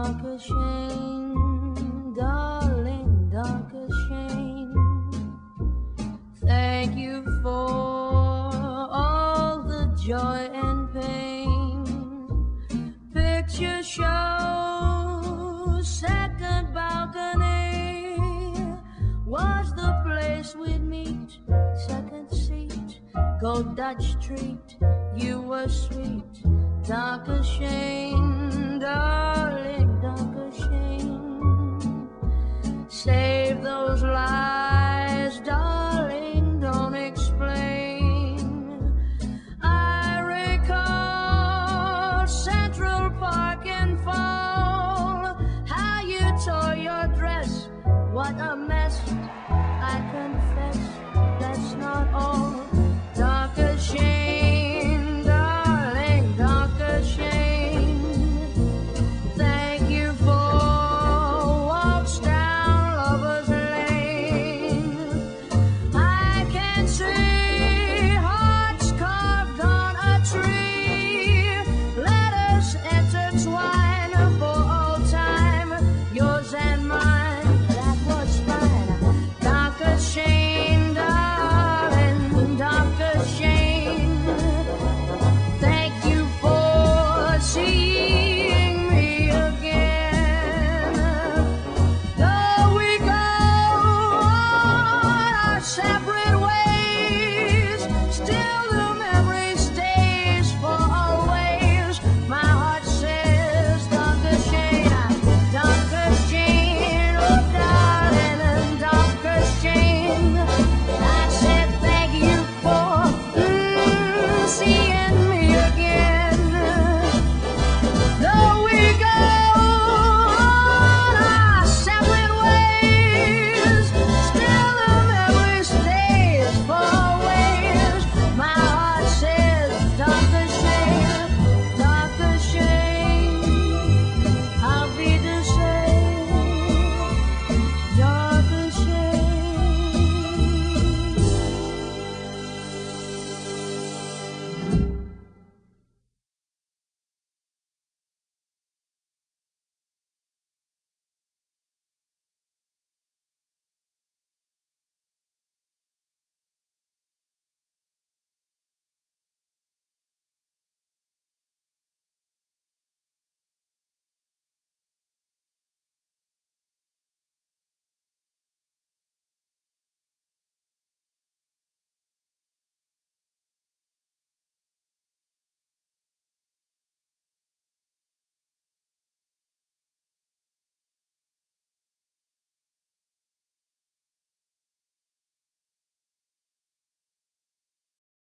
Danke Schoen, darling, Danke Schoen. Thank you for all the joy and pain. Picture show, second balcony was the place we'd meet. Second seat, go Dutch treat, you were sweet. Danke Schoen, darling, Danke Schoen. Save those lies, darling, don't explain. I recall Central Park in fall, how you tore your dress, what a